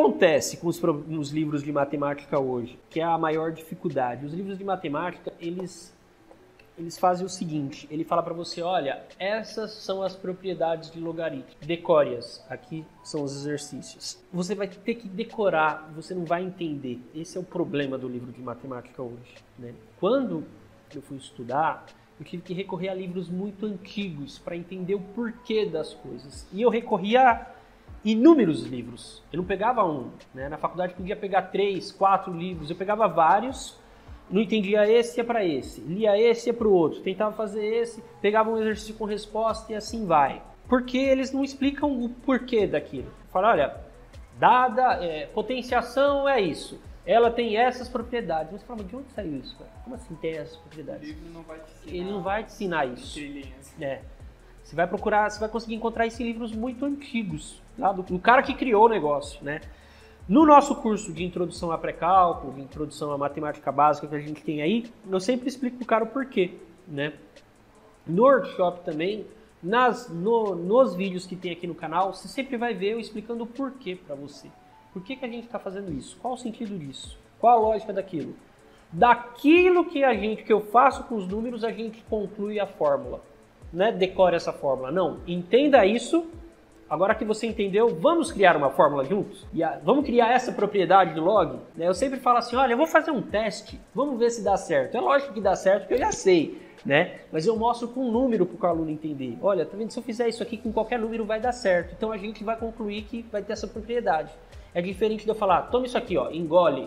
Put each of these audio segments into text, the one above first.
Acontece com os livros de matemática hoje, que é a maior dificuldade. Os livros de matemática, eles fazem o seguinte, ele fala para você, olha, essas são as propriedades de logaritmo, decore-as, aqui são os exercícios. Você vai ter que decorar, você não vai entender. Esse é o problema do livro de matemática hoje, né? Quando eu fui estudar, eu tive que recorrer a livros muito antigos para entender o porquê das coisas. E eu recorria a inúmeros livros. Eu não pegava um, né? Na faculdade eu podia pegar 3, 4 livros, eu pegava vários, não entendia esse, ia para esse, lia esse, ia para o outro, tentava fazer esse, pegava um exercício com resposta e assim vai. Porque eles não explicam o porquê daquilo. Fala, olha, potenciação é isso, ela tem essas propriedades. Você fala, mas de onde saiu isso, cara? Como assim tem essas propriedades? O livro não vai te ensinar. Ele não vai te ensinar isso. Você vai procurar, você vai conseguir encontrar isso em livros muito antigos, tá? Do cara que criou o negócio, né? No nosso curso de introdução a pré-cálculo, de introdução à matemática básica que a gente tem aí, eu sempre explico pro cara o porquê, né? No workshop também, nos vídeos que tem aqui no canal, você sempre vai ver eu explicando o porquê para você. Por que a gente está fazendo isso? Qual o sentido disso? Qual a lógica daquilo? Daquilo que eu faço com os números, a gente conclui a fórmula. Não é decore essa fórmula, não. Entenda isso. Agora que você entendeu, vamos criar uma fórmula juntos? Vamos criar essa propriedade do log? Eu sempre falo assim, olha, eu vou fazer um teste, vamos ver se dá certo. É lógico que dá certo, porque eu já sei, né? Mas eu mostro com um número para o aluno entender. Olha, tá vendo? Se eu fizer isso aqui com qualquer número vai dar certo. Então a gente vai concluir que vai ter essa propriedade. É diferente de eu falar, toma isso aqui, ó, engole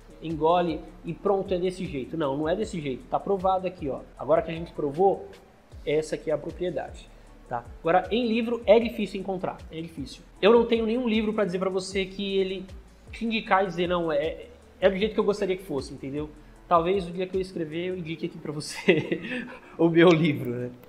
e pronto, é desse jeito. Não, não é desse jeito, tá provado aqui, ó. Agora que a gente provou, essa aqui é a propriedade. Tá? Agora, em livro é difícil encontrar, é difícil. Eu não tenho nenhum livro para dizer para você que ele te indicar e dizer, não, é do jeito que eu gostaria que fosse, entendeu? Talvez o dia que eu escrever eu indique aqui para você o meu livro, né?